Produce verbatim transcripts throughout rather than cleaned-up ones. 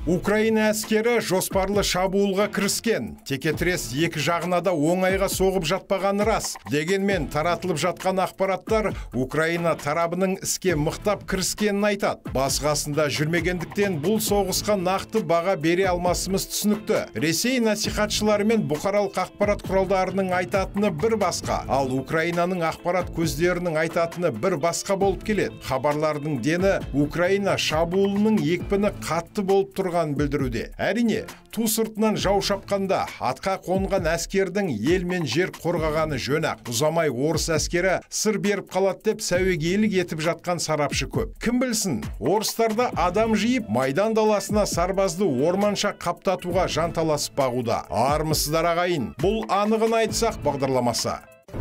Украина әскері жоспарлы шабуылға кіріскен. Текетірес екі жағына да оңайға соғып жатпағаны рас. Дегенмен таратылып жатқан ақпараттар Украина тарабының іске мықтап кіріскенін айтады. Басқасында жүрмегендіктен бұл соғысқа нақты баға бере алмасымыз түсінікті. Ресей насихатшылары мен бұқаралық ақпарат құралдарының айтатыны бір басқа, ал Украинаның ақпарат көздерінің айтатыны бір басқа болып келеді. Хабарлардың дені Украина шабуылының екпіні қатты болып тұрған білдіруде. Әрине, ту сыртынан жау шапқанда атқа қонған әскердің ел мен жер қорғағаны жөн-ақ. Ұзамай орыс әскері сыр беріп қалады деп сәуегейлік етіп жатқан сарапшы көп. Кім білсін, орыстарда адам жиып майдан даласына сарбазды орманша қаптатуға жанталасып бағуда. Армысыздар ағайын, бұл анығын айтсақ бағдарламасы.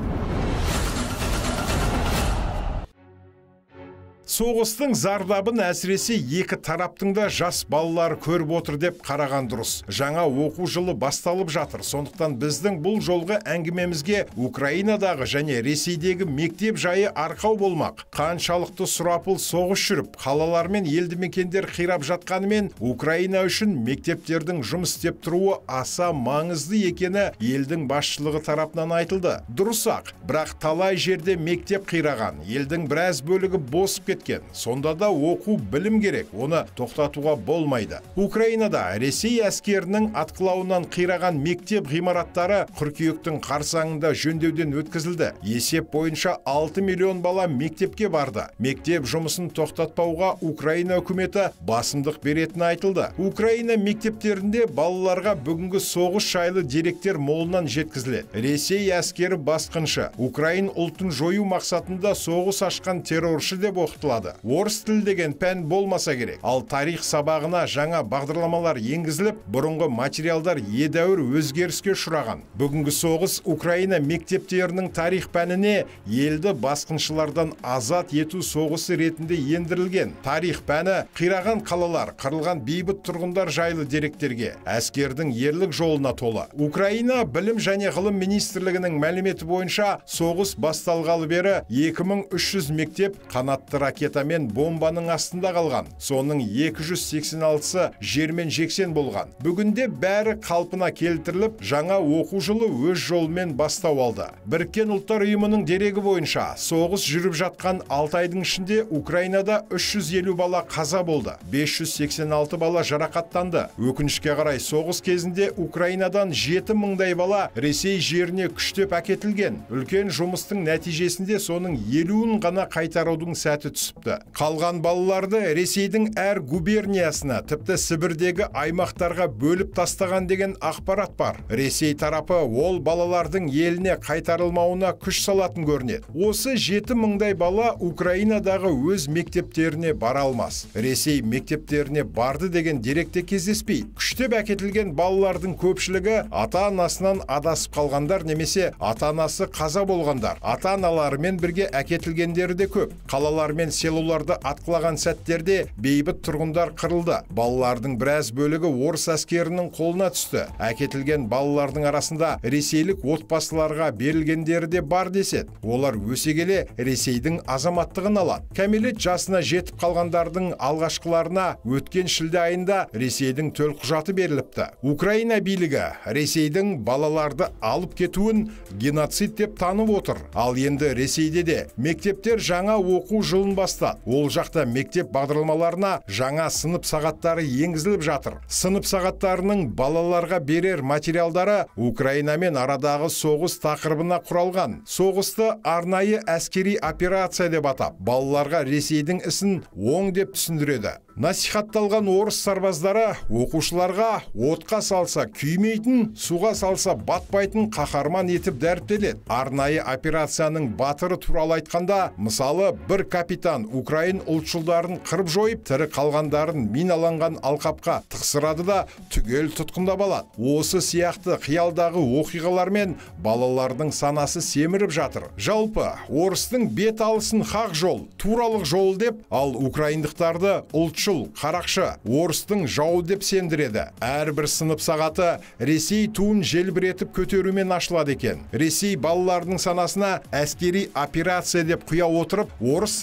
Соғыстың зардабын әсіресе екі тараптың да жас балалар көріп отыр деп қараған дұрыс. Жаңа оқу жылы басталып жатыр. Сондықтан біздің бұл жолғы әңгімемізге Украинадағы және Ресейдегі мектеп жайы арқау болмақ. Қаншалықты сұрапыл соғыс жүріп, қалалар мен елді мекендер қирап жатқанымен, Украина үшін мектептердің жұмыс істеп тұруы аса маңызды екені елдің басшылығы тарапынан айтылды. Дұрыс-ақ, бірақ талай жерде мектеп қираған, елдің біраз бөлігі босып кеткен. Сонда да оқу білім керек, оны тоқтатуға болмайды. Украинада Ресей әскерінің атқылауынан қираған мектеп ғимараттары қыркүйектің қарсаңында жөндеуден өткізілді. Есеп бойынша алты миллион бала мектепке барды. Мектеп жұмысын тоқтатпауға Украина үкіметі басымдық беретіні айтылды. Украина мектептерінде балаларға бүгінгі соғыс жайлы деректер молынан жеткізіледі. Ресей әскері басқыншы, Украин ұлтын жою мақсатында соғыс ашқан терроршы деп оқытылады. Орыс тілі деген пән болмаса керек. Ал тарих сабағына жаңа бағдарламалар енгізіліп, бұрынғы материалдар едәуір өзгеріске ұшыраған. Бүгінгі соғыс Украина мектептерінің тарих пәніне елді басқыншылардан азат ету соғысы ретінде ендірілген. Тарих пәні қираған қалалар, қырылған бейбіт тұрғындар жайлы деректерге, әскердің ерлік жолына толы. Украина білім және ғылым министрлігінің мәліметі бойынша соғыс басталғалы бері екі мың үш жүз мектеп қанатты ракета мен бомбаның астында қалған. Соның екі жүз сексен алтысы жермен жексен болған. Бүгінде бәрі қалпына келтіріліп, жаңа оқу жылы өз жолымен бастау алды. Біріккен ұлттар ұйымының дерегі бойынша, соғыс жүріп жатқан алты айдың ішінде Украинада үш жүз елу бала қаза болды. бес жүз сексен алты бала жарақаттанды. Өкінішке қарай соғыс кезінде Украинадан жеті мыңдай бала Ресей жеріне күштеп әкетілген. Үлкен жұмыстың нәтижесінде соның елуін ғана қайтарудың сәті түсіпті. Қалған балаларды Ресейдің әр губерниясына, тіпті Сібірдегі аймақтарға бөліп тастаған деген ақпарат бар. Ресей тарапы ол балалардың еліне қайтарылмауына күш салатын көрінеді. Осы жеті мыңдай бала Украинадағы өз мектептеріне бара алмас. Ресей мектептеріне барды деген деректе кездеспейді. Күштеп әкетілген балалардың көпшілігі ата-анасынан адасып қалғандар немесе ата-анасы қаза болғандар. Ата-аналарымен бірге әкетілгендері де көп. Қалалар мен селоларды атқылаған сәттерде бейбіт тұрғындар қырылды. Балалардың біраз бөлігі орыс әскерінің қолына түсті. Әкетілген балалардың арасында ресейлік отбасыларға берілгендері де бар деседі. Олар өсе келе Ресейдің азаматтығын алады. Кәмелет жасына жетіп қалғандардың алғашқыларына өткен шілде айында Ресейдің төлқұжаты беріліпті. Украина билігі Ресейдің балаларды алып кетуін геноцид деп танып отыр. Ал енді Ресейде де мектептер жаңа оқу жылын бастады. Ол жақта мектеп бағдарламаларына жаңа сынып сағаттары енгізіліп жатыр. Сынып сағаттарының балаларға берер материалдары Украинамен арадағы соғыс тақырыбына құралған. Соғысты арнайы әскери операция деп атап, балаларға Ресейдің ісін оң деп түсіндіреді. Насихатталған орыс сарбаздары оқушыларға отқа салса күймейтін, суға салса батпайтын қаһарман етіп дәріптеледі. Арнайы операцияның батыры туралы айтқанда, мысалы бір капитан Украин ұлтшылдарын қырып жойып, тірі қалғандарын миналанған алқапқа тықсырады да түгел тұтқындап алады. Осы сияқты қиялдағы оқиғалармен балалардың санасы семіріп жатыр. Жалпы, орыстың бет алысын хақ жол, туралық жол деп, ал украиндықтарды ұлтшыл, қарақшы, орыстың жауы деп сендіреді. Әрбір сынып сағаты Ресей туын желбіретіп көтерумен ашылады екен. Ресей балалардың санасына әскери операция деп құя отырып, орыс сарбаздары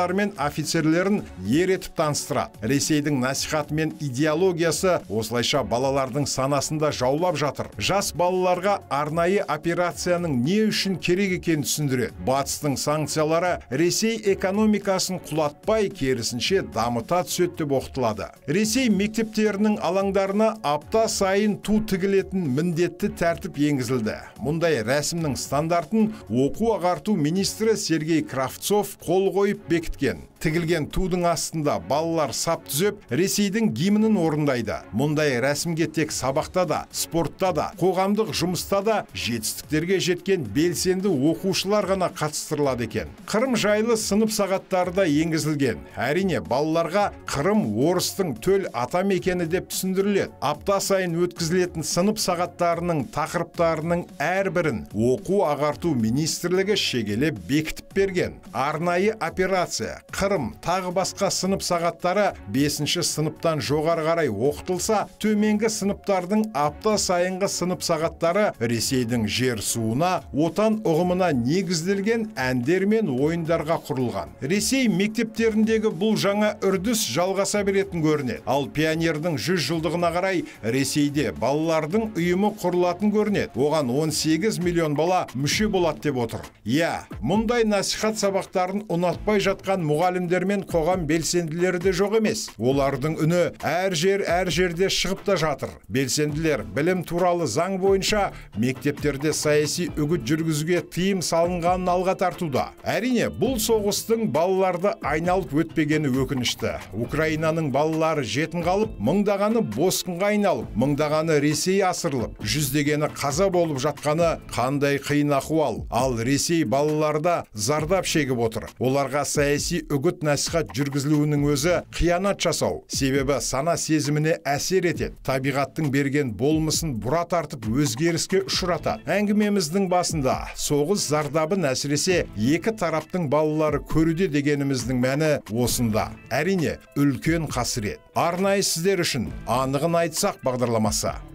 солдаттары мен офицерлерін ер етіп таныстырады. Ресейдің насихаты мен идеологиясы осылайша балалардың санасында жаулап жатыр. Жас балаларға арнайы операцияның не үшін керек екенін түсіндіреді. Батыстың санкциялары Ресей экономикасын құлатпай, керісінше дамыта түседі деп оқытылады. Ресей мектептерінің алаңдарына апта сайын ту тігілетін міндетті тәртіп енгізілді. Мұндай рәсімнің стандартын оқу-ағарту министрі Сергей Кравцов қол қойып бекіткен. Тігілген тудың астында балалар сап түзеп, Ресейдің гимнін орындайды. Мұндай рәсімге тек сабақта да, спортта да, қоғамдық жұмыста да жетістіктерге жеткен белсенді оқушылар ғана қатыстырылады екен. Қырым жайлы сынып сағаттары да енгізілген. Әрине, балаларға Қырым орыстың төл ата мекені деп түсіндіріледі. Апта сайын өткізілетін сынып сағаттарының тақырыптарының әрбірін оқу-ағарту министрлігі шегелеп бекітіп берген. Арнайы операция Қырым тағы басқа сынып сағаттары бесінші сыныптан жоғары қарай оқытылса, төменгі сыныптардың апта сайынғы сынып сағаттары Ресейдің жер суына, отан ұғымына негізделген әндер мен ойындарға құрылған. Ресей мектептеріндегі бұл жаңа үрдіс жалғаса беретін көрінеді. Ал пионердің жүз жылдығына қарай Ресейде балалардың ұйымы құрылатын көрінеді. Оған он сегіз миллион бала мүше болады деп отыр. Иә, мұндай насихат сабақтарын ұнатпай жатқан мұғалімдер мен қоғам белсенділері де жоқ емес. Олардың үні әр жер әр жерде шығып та жатыр. Белсенділер білім туралы заң бойынша мектептерде саяси үгіт жүргізуге тыйым салынғанын алға тартуда. Әрине, бұл соғыстың балаларды айналып өтпегені өкінішті. Украинаның балалары жетім қалып, мыңдағаны босқынға айналып, мыңдағаны Ресей асырылып, жүздегені қаза болып жатқаны қандай қиын ахуал. Ал Ресей балаларда зардап шегіп отыр. Оларға саяси үгіт насихат жүргізілуінің өзі қиянат жасау. Себебі сана сезіміне әсер етеді. Табиғаттың берген болмысын бұра тартып өзгеріске ұшыратады. Әңгімеміздің басында соғыс зардабын әсіресе екі тараптың балалары көруде дегеніміздің мәні осында. Әрине, үлкен қасірет. Арнайы сіздер үшін анығын айтсақ бағдарламасы.